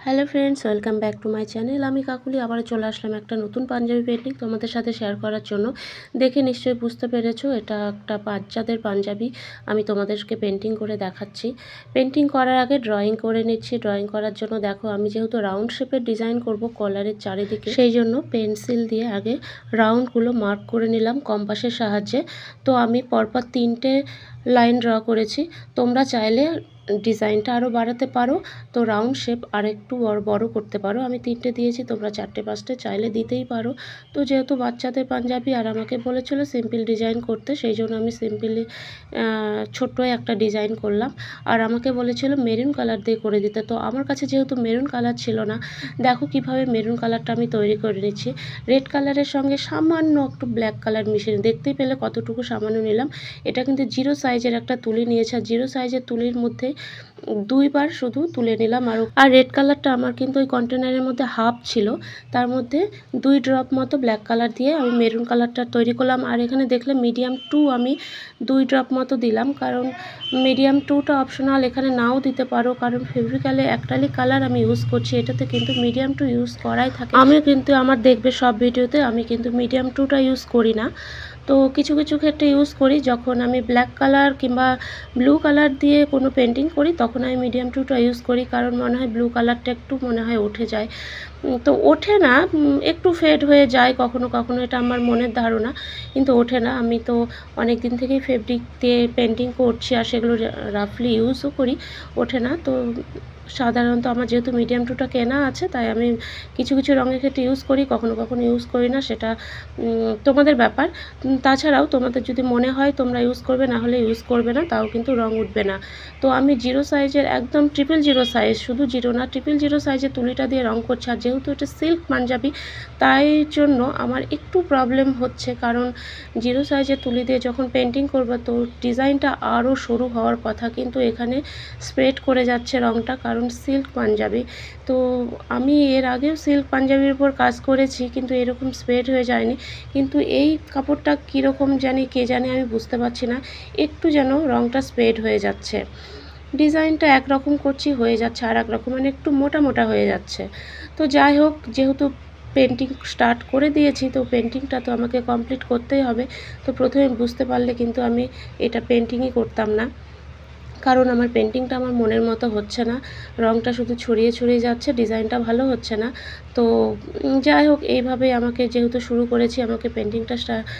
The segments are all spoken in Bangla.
Hello friends, welcome back to my channel. আমি কাকুলি আবার চলে আসলাম একটা নতুন পাঞ্জাবি পেন্টিং তোমাদের সাথে শেয়ার করার জন্য। দেখে নিশ্চয়ই বুঝতে পেরেছো এটা একটা বাচ্চাদের পাঞ্জাবি আমি তোমাদেরকে পেন্টিং করে দেখাচ্ছি। পেন্টিং করার আগে ড্রয়িং করে নিচ্ছি। ড্রয়িং করার জন্য দেখো আমি যেহেতু রাউন্ড শেপের ডিজাইন করব কলারের চারিদিকে, সেই জন্য পেন্সিল দিয়ে আগে রাউন্ডগুলো মার্ক করে নিলাম কম্পাসের সাহায্যে। তো আমি পরপর 3টে লাইন ড্র করেছি। তোমরা চাইলে ডিজাইনটা আরও বাড়াতে পারো, তো রাউন্ড শেপ আর একটু বড় করতে পারো। আমি 3টে দিয়েছি, তোমরা 4টে 5টে চাইলে দিতেই পারো। তো যেহেতু বাচ্চাদের পাঞ্জাবি আর আমাকে বলেছিল সিম্পল ডিজাইন করতে, সেই জন্য আমি সিম্পলি ছোট্ট একটা ডিজাইন করলাম। আর আমাকে বলেছিল মেরুন কালার দিয়ে করে দিতে, তো আমার কাছে যেহেতু মেরুন কালার ছিল না, দেখো কিভাবে মেরুন কালারটা আমি তৈরি করে নিচ্ছি। রেড কালারের সঙ্গে সামান্য একটু ব্ল্যাক কালার মিশিয়ে, দেখতেই পেলে কতটুকু সামান্য নিলাম। এটা কিন্তু 0 সাইজের একটা তুলি নিয়েছে, আর 0 সাইজের তুলির মধ্যে 2বার শুধু তুলে নিলাম। আর রেড কালারটা আমার কিন্তু ওই কন্টেনারের মধ্যে হাফ ছিল, তার মধ্যে 2 ড্রপ মতো ব্ল্যাক কালার দিয়ে আমি মেরুন কালারটা তৈরি করলাম। আর এখানে দেখলে মিডিয়াম 2 আমি 2 ড্রপ মতো দিলাম, কারণ মিডিয়াম 2টা অপশনাল, এখানে নাও দিতে পারো, কারণ ফেব্রিকালে অ্যাক্রিলিক কালার আমি ইউজ করছি, এটাতে কিন্তু মিডিয়াম 2 ইউজ করাই থাকে। আমি কিন্তু আমার দেখবে সব ভিডিওতে আমি কিন্তু মিডিয়াম 2টা ইউজ করি না, তো কিছু কিছু ক্ষেত্রে ইউজ করি। যখন আমি ব্ল্যাক কালার কিংবা ব্লু কালার দিয়ে কোনো পেন্টিং করি তখন আমি মিডিয়াম 2টা ইউজ করি, কারণ মনে হয় ব্লু কালারটা একটু মনে হয় উঠে যায়। তো ওঠে না, একটু ফেড হয়ে যায় কখনো কখনো, এটা আমার মনের ধারণা, কিন্তু ওঠে না। আমি তো অনেক দিন থেকেই ফেব্রিক দিয়ে পেন্টিং করছি আর সেগুলো রাফলি ইউজও করি, ওঠে না। তো সাধারণত আমার যেহেতু মিডিয়াম 2টা কেনা আছে, তাই আমি কিছু কিছু রঙের ক্ষেত্রে ইউজ করি, কখনো কখনো ইউজ করি না, সেটা তোমাদের ব্যাপার। তাছাড়াও তোমাদের যদি মনে হয় তোমরা ইউজ করবে, না হলে ইউজ করবে না, তাও কিন্তু রং উঠবে না। তো আমি 0 সাইজের একদম 000 সাইজ, শুধু 0 না 000 সাইজের তুলিটা দিয়ে রং করছি। আর যেহেতু এটা সিল্ক পাঞ্জাবি, তাই জন্য আমার একটু প্রবলেম হচ্ছে, কারণ 0 সাইজের তুলি দিয়ে যখন পেন্টিং করবো তো ডিজাইনটা আরও সরু হওয়ার কথা, কিন্তু এখানে স্প্রেড করে যাচ্ছে রংটা, কারণ সিল্ক পাঞ্জাবি। তো আমি এর আগেও সিল্ক পাঞ্জাবির উপর কাজ করেছি, কিন্তু এরকম স্প্রেড হয়ে যায়নি। কিন্তু এই কাপড়টা কীরকম জানি, কে জানে, আমি বুঝতে পারছি না, একটু যেন রংটা স্প্রেড হয়ে যাচ্ছে। ডিজাইনটা একরকম করছি, হয়ে যাচ্ছে আর একরকম, মানে একটু মোটা মোটা হয়ে যাচ্ছে। তো যাই হোক, যেহেতু পেন্টিং স্টার্ট করে দিয়েছি, তো পেন্টিংটা তো আমাকে কমপ্লিট করতেই হবে। তো প্রথমে বুঝতে পারলে কিন্তু আমি এটা পেন্টিংই করতাম না, কারণ আমার পেন্টিংটা আমার মনের মতো হচ্ছে না, রঙটা শুধু ছড়িয়ে ছড়িয়ে যাচ্ছে, ডিজাইনটা ভালো হচ্ছে না। তো যাই হোক, এইভাবেই আমাকে যেহেতু শুরু করেছি, আমাকে পেন্টিংটা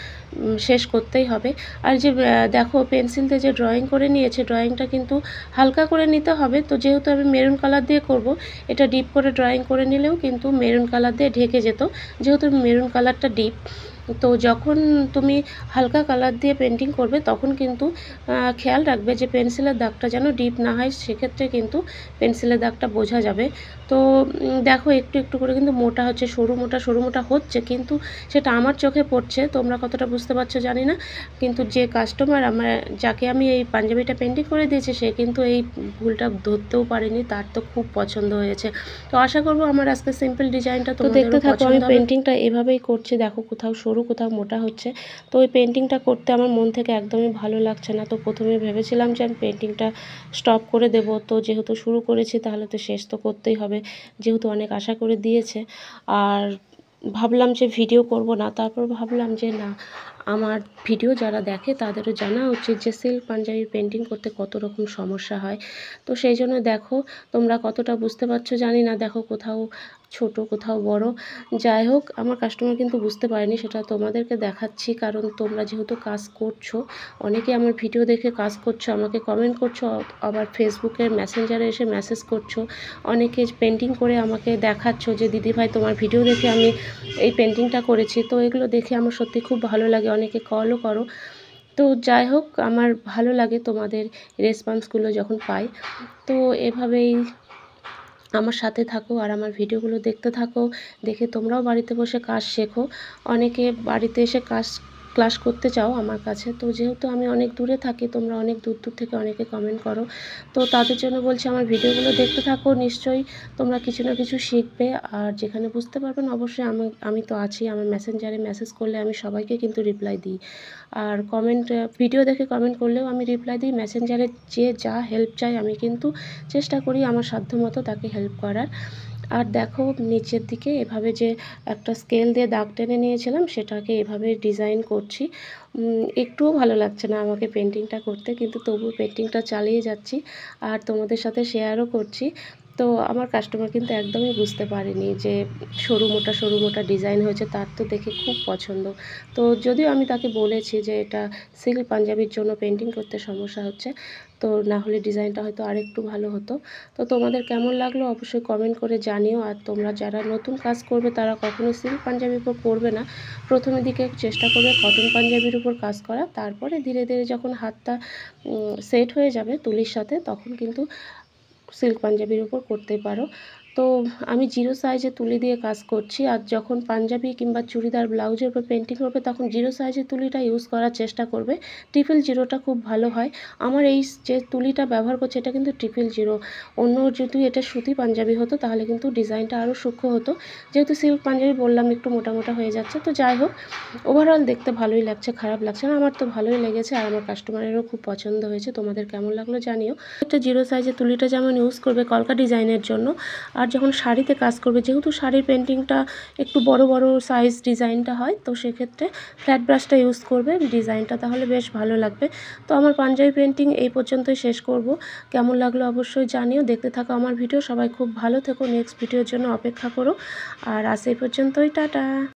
শেষ করতেই হবে। আর যে দেখো পেন্সিল দিয়ে যে ড্রয়িং করে নিয়েছে, ড্রয়িংটা কিন্তু হালকা করে নিতে হবে। তো যেহেতু আমি মেরুন কালার দিয়ে করব, এটা ডিপ করে ড্রয়িং করে নিলেও কিন্তু মেরুন কালার দিয়ে ঢেকে যেত, যেহেতু মেরুন কালারটা ডিপ। তো যখন তুমি হালকা কালার দিয়ে পেন্টিং করবে তখন কিন্তু খেয়াল রাখবে যে পেন্সিলের দাগটা যেন ডিপ না হয়, সেক্ষেত্রে কিন্তু পেন্সিলের দাগটা বোঝা যাবে। তো দেখো একটু একটু করে কিন্তু মোটা হচ্ছে, সরু মোটা হচ্ছে, কিন্তু সেটা আমার চোখে পড়ছে, তোমরা কতটা বুঝতে পারছো জানি না। কিন্তু যে কাস্টমার যাকে আমি এই পাঞ্জাবিটা পেন্টিং করে দিয়েছি, সে কিন্তু এই ভুলটা ধরতেও পারেনি, তার তো খুব পছন্দ হয়েছে। তো আশা করবো আমার আজকে সিম্পল ডিজাইনটা তো দেখতে থাকো। আমি পেন্টিংটা এভাবেই করছি, দেখো কোথাও সরু কোথাও মোটা হচ্ছে। তো ওই পেন্টিংটা করতে আমার মন থেকে একদমই ভালো লাগছে না। তো প্রথমে ভেবেছিলাম যে আমি পেন্টিংটা স্টপ করে দেব, তো যেহেতু শুরু করেছি তাহলে তো শেষ তো করতেই হবে, যেহেতু অনেক আশা করে দিয়েছে। আর ভাবলাম যে ভিডিও করব না, তারপর ভাবলাম যে না, আমার ভিডিও যারা দেখে তাদেরও জানা উচিত যে সিল্ক পাঞ্জাবি পেন্টিং করতে কত রকম সমস্যা হয়। তো সেই জন্য দেখো তোমরা কতটা বুঝতে পারছো জানি না, দেখো কোথাও ছোট কোথাও বড়। যাই হোক, আমার কাস্টমার কিন্তু বুঝতে পারেনি, সেটা তোমাদেরকে দেখাচ্ছি, কারণ তোমরা যেহেতু কাজ করছো, অনেকে আমার ভিডিও দেখে কাজ করছো, আমাকে কমেন্ট করছো, আবার ফেসবুকের মেসেঞ্জারে এসে মেসেজ করছো, অনেকে পেন্টিং করে আমাকে দেখাচ্ছ যে দিদিভাই তোমার ভিডিও দেখে আমি এই পেন্টিংটা করেছি। তো এগুলো দেখে আমার সত্যি খুব ভালো লাগে, অনেকে কলও করো। তো যাই হোক, আমার ভালো লাগে তোমাদের রেসপন্সগুলো যখন পাই। তো এভাবেই আমার সাথে থাকো আর আমার ভিডিওগুলো দেখতে থাকো, দেখে তোমরাও বাড়িতে বসে কাজ শেখো। অনেকে বাড়িতে এসে ক্লাস করতে চাও আমার কাছে, তো যেহেতু আমি অনেক দূরে থাকি, তোমরা অনেক দূর দূর থেকে অনেকে কমেন্ট করো, তো তাদের জন্য বলছি আমার ভিডিওগুলো দেখতে থাকো, নিশ্চয়ই তোমরা কিছু না কিছু শিখবে। আর যেখানে বুঝতে পারবেন অবশ্যই আমি তো আছি, আমার মেসেঞ্জারে মেসেজ করলে আমি সবাইকে কিন্তু রিপ্লাই দিই। আর ভিডিও দেখে কমেন্ট করলেও আমি রিপ্লাই দিই। মেসেঞ্জারে যে যা হেল্প চাই আমি কিন্তু চেষ্টা করি আমার সাধ্যমতো তাকে হেল্প করার। আর দেখো নিচের দিকে এভাবে যে একটা স্কেল দিয়ে দাগ টেনে নিয়েছিলাম, সেটাকে এভাবে ডিজাইন করছি। একটুও ভালো লাগছে না আমাকে পেন্টিংটা করতে, কিন্তু তবুও পেন্টিংটা চালিয়ে যাচ্ছি আর তোমাদের সাথে শেয়ারও করছি। তো আমার কাস্টমার কিন্তু একদমই বুঝতে পারেনি যে সরু মোটা ডিজাইন হয়েছে, তার তো দেখে খুব পছন্দ। তো যদিও আমি তাকে বলেছি যে এটা সিল্ক পাঞ্জাবির জন্য পেন্টিং করতে সমস্যা হচ্ছে, তো না হলে ডিজাইনটা হয়তো আরেকটু ভালো হতো। তো তোমাদের কেমন লাগলো অবশ্যই কমেন্ট করে জানিও। আর তোমরা যারা নতুন কাজ করবে তারা কখনো সিল্ক পাঞ্জাবির উপর করবে না, প্রথমের দিকে চেষ্টা করবে কটন পাঞ্জাবির উপর কাজ করা, তারপরে ধীরে ধীরে যখন হাতটা সেট হয়ে যাবে তুলির সাথে, তখন কিন্তু সিল্ক পাঞ্জাবির উপর করতে পারো। তো আমি 0 সাইজে তুলি দিয়ে কাজ করছি, আর যখন পাঞ্জাবি কিংবা চুড়িদার ব্লাউজের উপর পেন্টিং করবে তখন 0 সাইজের তুলিটা ইউজ করার চেষ্টা করবে। 000টা খুব ভালো হয়। আমার এই যে তুলিটা ব্যবহার করছি এটা কিন্তু 000। অন্য যদি এটা সুতি পাঞ্জাবি হতো তাহলে কিন্তু ডিজাইনটা আরও সূক্ষ্ম হতো। যেহেতু সিল্ক পাঞ্জাবি বললাম একটু মোটা মোটা হয়ে যাচ্ছে, তো যাই হোক, ওভারঅল দেখতে ভালোই লাগছে, খারাপ লাগছে না। আমার তো ভালোই লেগেছে আর আমার কাস্টমারেরও খুব পছন্দ হয়েছে। তোমাদের কেমন লাগলো জানিও। একটা 0 সাইজের তুলিটা যেমন ইউজ করবে কলকা ডিজাইনের জন্য, আর যখন শাড়িতে কাজ করবে, যেহেতু শাড়ির পেন্টিংটা একটু বড় বড় সাইজ ডিজাইনটা হয়, তো সেক্ষেত্রে ফ্ল্যাট ব্রাশটা ইউজ করবে, ডিজাইনটা তাহলে বেশ ভালো লাগবে। তো আমার পাঞ্জাবি পেন্টিং এই পর্যন্তই শেষ করব। কেমন লাগলো অবশ্যই জানিও। দেখতে থাকো আমার ভিডিও। সবাই খুব ভালো থেকো, নেক্সট ভিডিওর জন্য অপেক্ষা করো। আর আজ এই পর্যন্তই, টাটা।